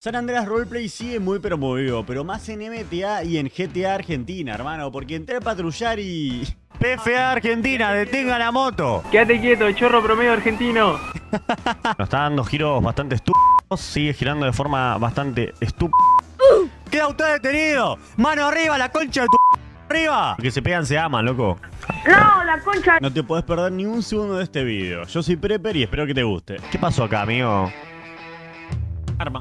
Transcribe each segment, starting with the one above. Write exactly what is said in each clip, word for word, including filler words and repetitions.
San Andreas Roleplay sigue muy pero muy vivo, pero más en M T A y en G T A Argentina, hermano, porque entré a patrullar y... P F A Argentina, detenga la moto. Quédate quieto, chorro promedio argentino. Nos está dando giros bastante estúpidos, sigue girando de forma bastante estúpida. ¡Queda usted detenido! ¡Mano arriba, la concha de tu... arriba! Que se pegan se aman, loco. No, la concha. No te podés perder ni un segundo de este video. Yo soy Prepper y espero que te guste. ¿Qué pasó acá, amigo? Arma.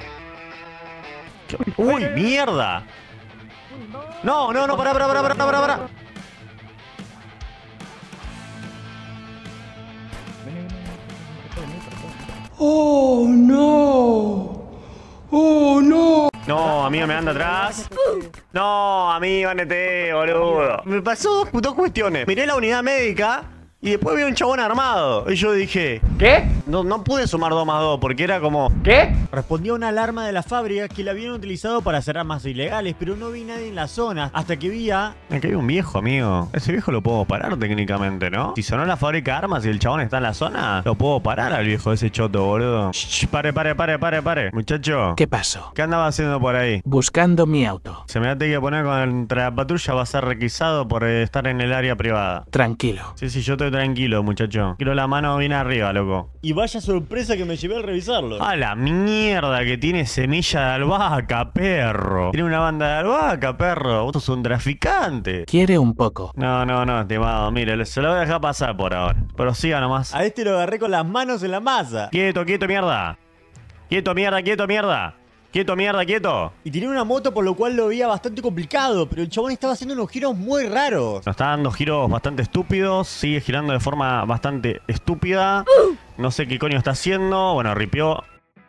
¡Uy, mierda! No, no, no, pará, pará, pará, pará, pará, pará. Oh no. Oh no. No, amigo, me anda atrás. No, amigo, N T, boludo. Me pasó dos, dos cuestiones. Miré la unidad médica y después vi un chabón armado. Y yo dije... ¿Qué? No, no pude sumar dos más dos porque era como... ¿Qué? Respondía una alarma de la fábrica que la habían utilizado para hacer armas ilegales, pero no vi nadie en la zona, hasta que vi a... Aquí hay un viejo, amigo. Ese viejo lo puedo parar técnicamente, ¿no? Si sonó la fábrica de armas y el chabón está en la zona, lo puedo parar al viejo ese choto, boludo. Shh, pare, pare, pare, pare, pare. Muchacho. ¿Qué pasó? ¿Qué andaba haciendo por ahí? Buscando mi auto. Se me va a tener que poner contra la patrulla, va a ser requisado por estar en el área privada. Tranquilo. Sí, sí, yo estoy tranquilo, muchacho. Quiero la mano bien arriba, loco. Y vaya sorpresa que me llevé al revisarlo. A la mierda que tiene semilla de albahaca, perro. Tiene una banda de albahaca, perro. Vos sos un traficante. Quiere un poco. No, no, no, estimado. Mire, se lo voy a dejar pasar por ahora. Pero siga nomás. A este lo agarré con las manos en la masa. Quieto, quieto, mierda. Quieto, mierda, quieto, mierda. Quieto, mierda, quieto. Y tenía una moto, por lo cual lo veía bastante complicado, pero el chabón estaba haciendo unos giros muy raros. Nos está dando giros bastante estúpidos. Sigue girando de forma bastante estúpida. No sé qué coño está haciendo. Bueno, ripió.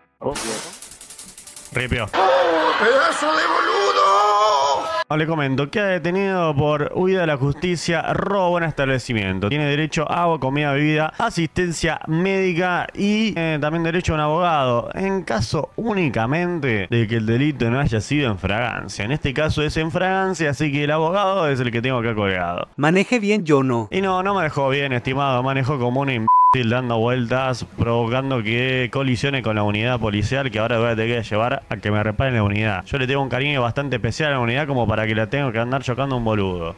Ripió. ¡Pedazo de boludo! No, le comento, queda detenido por huida de la justicia, robo en establecimiento. Tiene derecho a agua, comida, bebida, asistencia médica y eh, también derecho a un abogado. En caso únicamente de que el delito no haya sido en fragancia. En este caso es en fragancia, así que el abogado es el que tengo acá colgado. Maneje bien, yo no. Y no, no me dejó bien, estimado. Manejó como un imbécil dando vueltas, provocando que colisione con la unidad policial, que ahora voy a tener que llevar a que me reparen la unidad. Yo le tengo un cariño bastante especial a la unidad como para que la tengo que andar chocando un boludo.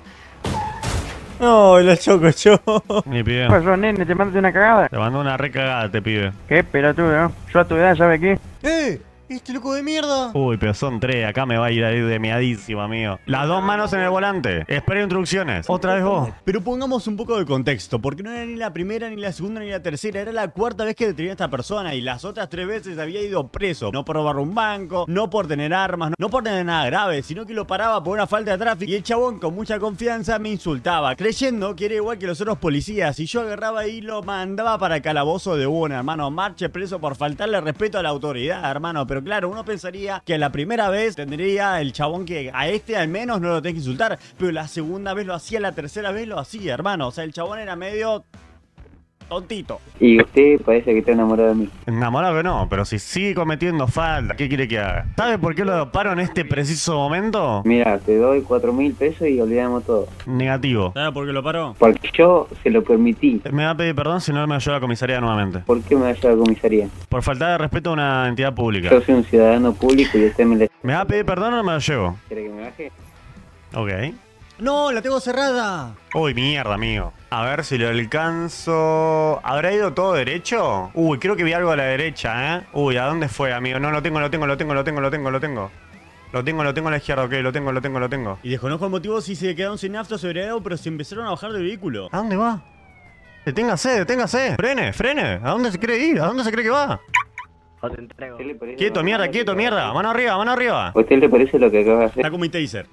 No, lo choco yo. Mi pibe. ¿Qué pasó, nene? ¿Te mandaste una cagada? Te mandó una recagada, te pibe. ¿Qué pelotudo, no? Yo a tu edad, ¿sabe qué? ¡Eh! ¡Este loco de mierda! Uy, pero son tres, acá me va a ir ahí de meadísimo, amigo. Las dos manos en el volante. Espera instrucciones. Otra vez vos. Pero pongamos un poco de contexto, porque no era ni la primera, ni la segunda, ni la tercera. Era la cuarta vez que detenía a esta persona y las otras tres veces había ido preso. No por robar un banco, no por tener armas, no por tener nada grave, sino que lo paraba por una falta de tráfico. Y el chabón con mucha confianza me insultaba, creyendo que era igual que los otros policías. Y yo agarraba y lo mandaba para el calabozo de una, hermano. Marche preso por faltarle respeto a la autoridad, hermano. Pero claro, uno pensaría que a la primera vez tendría el chabón que a este al menos no lo tenés que insultar, pero la segunda vez lo hacía, la tercera vez lo hacía, hermano. O sea, el chabón era medio tontito. Y usted parece que está enamorado de mí. Enamorado que no, pero si sigue cometiendo falta, ¿qué quiere que haga? ¿Sabe por qué lo paro en este preciso momento? Mira, te doy cuatro mil pesos y olvidamos todo. Negativo. ¿Sabes por qué lo paró? Porque yo se lo permití. Me va a pedir perdón si no me lleva a la comisaría nuevamente. ¿Por qué me va a llevar a la comisaría? Por falta de respeto a una entidad pública. Yo soy un ciudadano público y usted me le... ¿Me va a pedir perdón o no me lo llevo? ¿Quiere que me baje? Ok. ¡No! ¡La tengo cerrada! Uy, mierda, amigo. A ver si lo alcanzo. ¿Habrá ido todo derecho? Uy, creo que vi algo a la derecha, ¿eh? Uy, ¿a dónde fue, amigo? No, lo tengo, lo tengo, lo tengo, lo tengo, lo tengo, lo tengo. Lo tengo, lo tengo a la izquierda, ok, lo tengo, lo tengo, lo tengo. Y desconozco el motivo si se quedaron sin nafta sobre algo, pero se empezaron a bajar del vehículo. ¿A dónde va? Deténgase, deténgase. Frene, frene. ¿A dónde se cree ir? ¿A dónde se cree que va? ¿A usted le parece Quieto, lo mierda, normal quieto, lo que mierda. acaba de Mano arriba, mano arriba. hacer? ¿A usted le parece lo que acaba de hacer? Está con mi taser.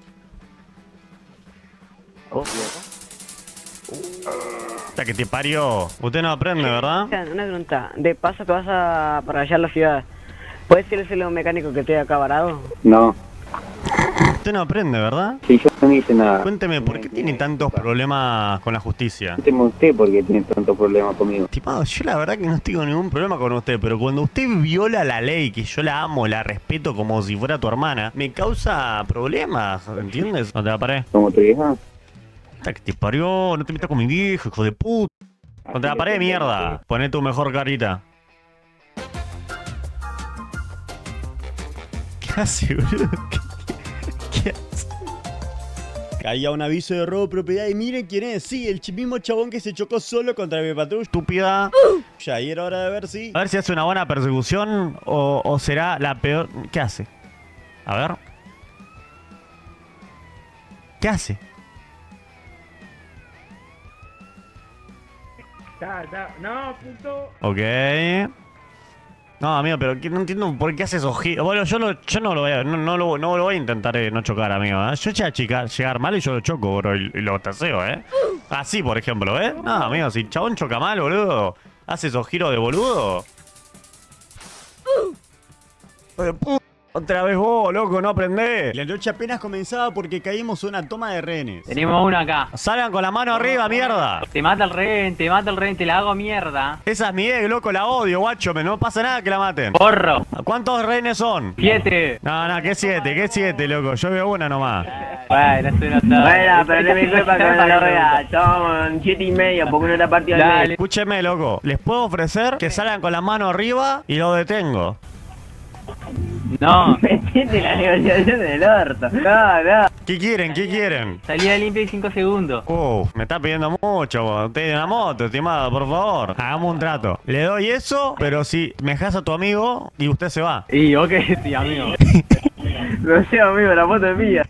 Hasta que te parió. Usted no aprende, ¿verdad? Una pregunta, de paso que vas a para allá a la ciudad, ¿puedes decirle a un mecánico que esté acá varado? No. Usted no aprende, ¿verdad? Si yo no hice nada. Cuénteme, ¿por qué tiene tantos problemas con la justicia? Cuénteme usted por qué tiene tantos problemas conmigo. Estimado, yo la verdad que no tengo ningún problema con usted, pero cuando usted viola la ley, que yo la amo, la respeto como si fuera tu hermana, me causa problemas, ¿entiendes? No te la paré. ¿Como tu vieja? Hasta que te parió, no te metas con mi viejo, hijo de puta. No te la paré, mierda. Poné tu mejor carita. ¿Qué hace, boludo? ¿Qué, qué hace? Caía un aviso de robo de propiedad y miren quién es. Sí, el ch- mismo chabón que se chocó solo contra mi patrulla. Estúpida. Ya, y era hora de ver si... A ver si hace una buena persecución o, o será la peor. ¿Qué hace? A ver. ¿Qué hace? No, puto. Ok. No, amigo, pero que- no entiendo por qué hace esos giros. Bueno, yo, lo, yo no lo voy a, no, no lo, no lo voy a intentar eh, no chocar, amigo. ¿eh? Yo ya chica, llegar mal y yo lo choco, bro, y, y lo taseo, ¿eh? Así, por ejemplo, ¿eh? No, amigo, si el chabón choca mal, boludo, hace esos giros de boludo. Pero, pu- Otra vez vos, loco, no aprendés. La noche apenas comenzaba porque caímos en una toma de rehenes. Tenemos uno acá. Salgan con la mano arriba, mierda. Te mata el rehén, te mata el rehén, te la hago mierda. Esa es mi ex, loco, la odio, guacho. Me no pasa nada que la maten. Porro. ¿Cuántos rehenes son? Siete. No, no, ¿qué siete? ¿Qué siete, loco? Yo veo una nomás. Bueno, eso no está. Bueno, pero no me culpa que no lo real. Son siete y medio porque uno está partido al medio. Dale. Escúcheme, loco. Les puedo ofrecer que salgan con la mano arriba y lo detengo. No. Metiste la negociación del orto. No, no. ¿Qué quieren? ¿Qué quieren? Salida limpia y cinco segundos. Uf, me está pidiendo mucho, vos. Usted tiene una moto, estimado, por favor. Hagamos un trato. Le doy eso, pero si me dejas a tu amigo y usted se va. Y ok, sí, amigo. No sé, amigo, la foto es mía.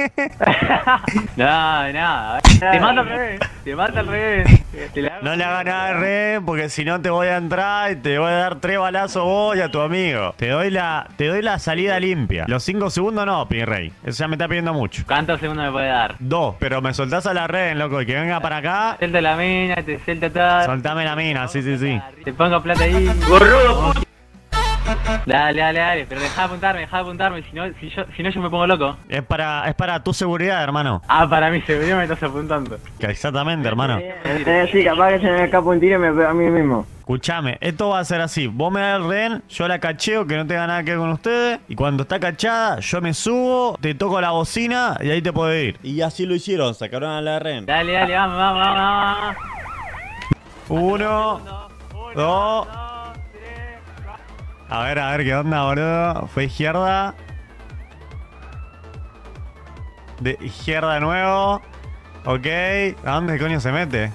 No, nada. Te mata el rehén. Te mata el rehén. Te la hago No le hagas nada de rehén, porque si no te voy a entrar y te voy a dar tres balazos vos y a tu amigo. Te doy la, te doy la salida limpia. Los cinco segundos no, mi rey. Eso ya me está pidiendo mucho. ¿Cuántos segundos me puede dar? Dos, pero me soltás a la rehén, loco, y que venga para acá. Suelta la mina, te suelta todo. Soltame la mina, sí, sí, sí. Te pongo plata ahí. Gorrudo, Dale, dale, dale. Pero deja de apuntarme, deja de apuntarme. Si no, si yo, si no yo me pongo loco. Es para, es para tu seguridad, hermano. Ah, para mi seguridad me estás apuntando. Que exactamente, hermano. Eh, sí, capaz que se me escapa un tiro y me pego a mí mismo. Escuchame, esto va a ser así. Vos me das el rehén, yo la cacheo, que no tenga nada que ver con ustedes. Y cuando está cachada, yo me subo, te toco la bocina y ahí te podés ir. Y así lo hicieron, sacaron a la rehén. Dale, dale, vamos, vamos, vamos, vamos. Uno, dos. A ver, a ver qué onda, boludo. Fue izquierda. De izquierda de nuevo. Ok. ¿A dónde coño se mete?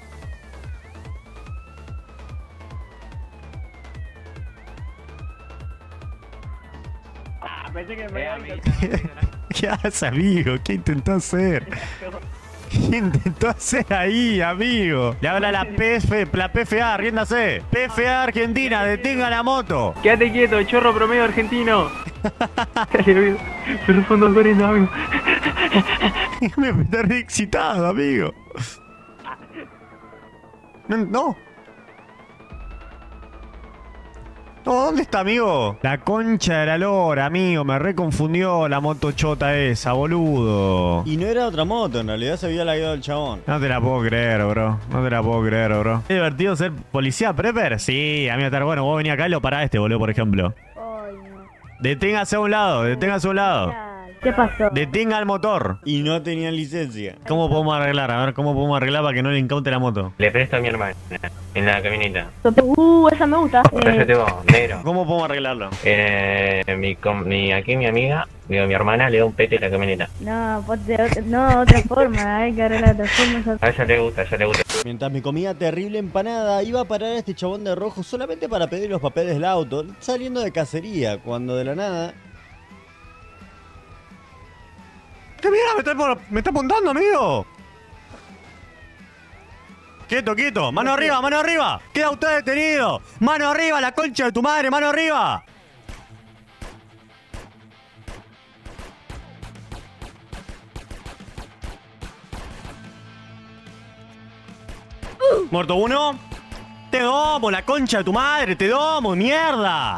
¿Qué hace, amigo? ¿Qué intentó hacer? ¿Qué intentó hacer ahí, amigo? Le habla la P F, la P F A, riéndase. P F A Argentina, detenga la moto. Quédate quieto, chorro promedio argentino. Dale, me respondo corriendo, amigo. Me está re excitado, amigo. No, no. No, ¿dónde está, amigo? La concha de la lora, amigo. Me reconfundió la moto chota esa, boludo. Y no era otra moto, en realidad se había lagueado el chabón. No te la puedo creer, bro. No te la puedo creer, bro. ¿Es divertido ser policía prepper? Sí, a mí está bueno. Vos venís acá y lo parás este, boludo, por ejemplo. Ay, no. Deténgase a un lado, deténgase a un lado. ¿Qué pasó? Detenga el motor. Y no tenían licencia. ¿Cómo podemos arreglar? A ver, ¿cómo podemos arreglar para que no le incaute la moto? Le presto a mi hermana en la camioneta. Uh, esa me gusta. Pero yo Eh, tengo negro. ¿Cómo podemos arreglarlo? Eh, mi, com- mi, aquí mi amiga, digo, mi hermana le da un pete a la camioneta. no, pues de otra- no, otra forma. Hay que arreglar de otra forma. A ella le gusta, a ella le gusta. Mientras me comía terrible empanada, iba a parar a este chabón de rojo solamente para pedir los papeles del auto, saliendo de cacería, cuando de la nada... ¿Qué mierda me está, por- me está apuntando, amigo? Quieto, quieto. Mano arriba, mano arriba. Queda usted detenido. Mano arriba, la concha de tu madre, mano arriba. Muerto uno. Te domo, la concha de tu madre, te domo, mierda.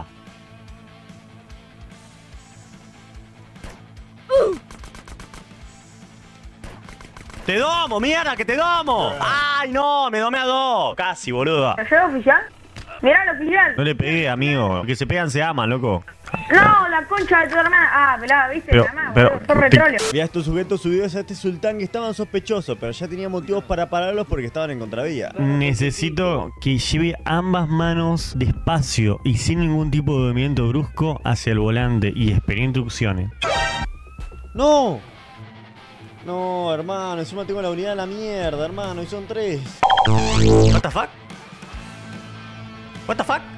¡Te domo, mierda, que te domo! ¡Ay, no! Me domé a dos. Casi, boludo. ¿Soy oficial? Mirá el oficial. No le pegué, amigo. Que se pegan se aman, loco. No, la concha de tu hermana. Ah, pelada, viste, Pero- nada más, pero- boludo. Sos retrolio. Vi a estos sujetos subidos a este sultán que estaban sospechosos, pero ya tenía motivos para pararlos porque estaban en contravía. Necesito que lleve ambas manos despacio y sin ningún tipo de movimiento brusco hacia el volante y espere instrucciones. ¡No! No, hermano, encima tengo la unidad en la mierda, hermano, y son tres. What the fuck? What the fuck?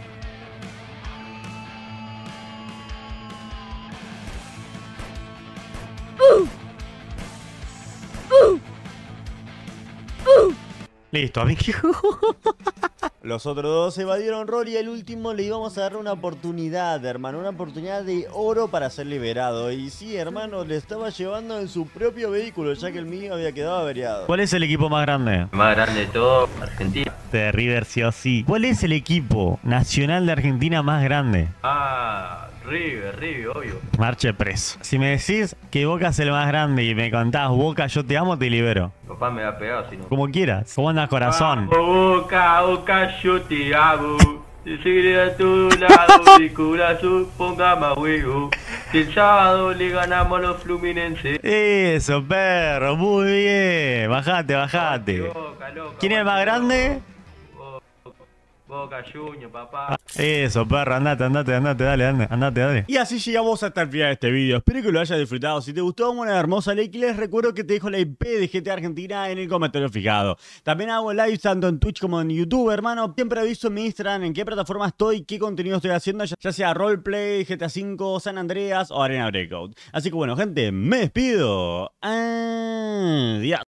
Listo, amigo. Los otros dos evadieron rol y el último le íbamos a dar una oportunidad, hermano, una oportunidad de oro para ser liberado. Y sí, hermano, le estaba llevando en su propio vehículo, ya que el mío había quedado averiado. ¿Cuál es el equipo más grande? Más grande de todo, Argentina. De River sí o sí. ¿Cuál es el equipo nacional de Argentina más grande? Ah, River, River, obvio. Marche preso. Si me decís que Boca es el más grande y me contás Boca yo te amo, te libero. Papá me va a pegar si no. Como quieras. ¿Cómo andas, corazón? Boca, Boca, yo te amo. Te seguiré a tu lado, mi corazón ponga más huevo. El sábado le ganamos a los Fluminenses. Eso, perro, muy bien. Bajate, bajate. Boca, loca, ¿Quién es el más grande? Boca Junior, papá. Eso, perro, andate, andate, andate, dale, andate, andate, dale. Y así llegamos hasta el final de este video. Espero que lo hayas disfrutado. Si te gustó, una hermosa like. Les recuerdo que te dejo la I P de G T A Argentina en el comentario fijado. También hago live tanto en Twitch como en YouTube, hermano. Siempre aviso en mi Instagram en qué plataforma estoy, qué contenido estoy haciendo, ya, ya sea roleplay, G T A cinco, San Andreas o Arena Breakout. Así que bueno, gente, me despido. Adiós.